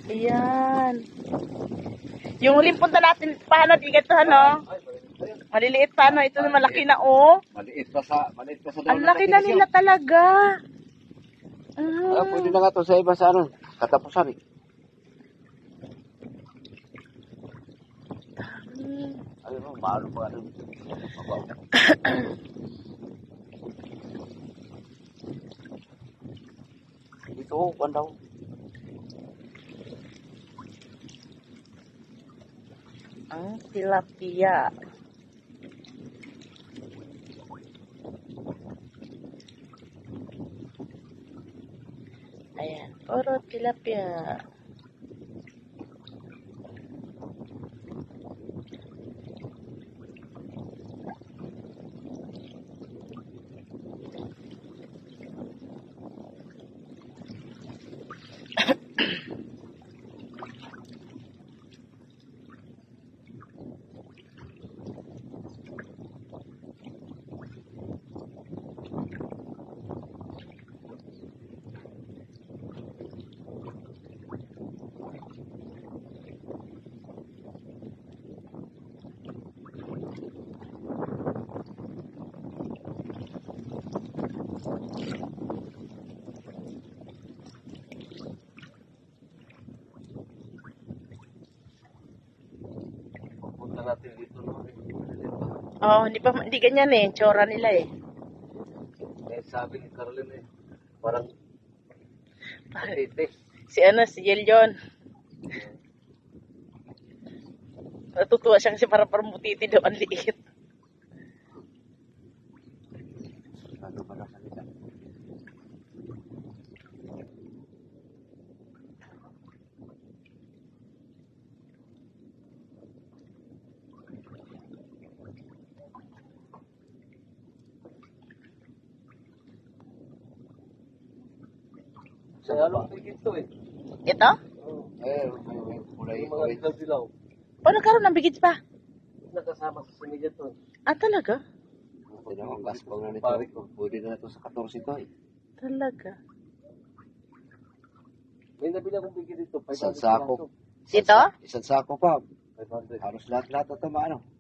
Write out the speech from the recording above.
Ayan. Yung huling punta natin, paano, di ganito, ano? Maliliit pa, ano? Ito na malaki na, oh. Maliit pa sa Ang laki na nila talaga. Pwede na nga to sa iba sa ano, katapusan eh. Ayun mo, maano pa ano. Dito, kuwan daw. Ang tilapia. Ayan, puro tilapia. Punta natin dito no. Oh, hindi ganyan eh, tsura nila eh. Eh, sabi ni Caroline eh, parang matite. Si Jeljon. Natutuwa siya kasi parang butiti daw, ang liit. Ano pala salita? Sa halong tigit to eh. Ito? May kulay Mga dilaw-dilaw. O, nagkaroon ng bigit pa? Nakasama sa sinigit to. Ah, talaga? Pwede na ang gaspang na nito. Pwede na ito sa 14 to eh. Talaga. May nabili akong bigit dito. Isang sako. Ito? Isang sako pa. 500. Halos lahat-lahat na ito maano.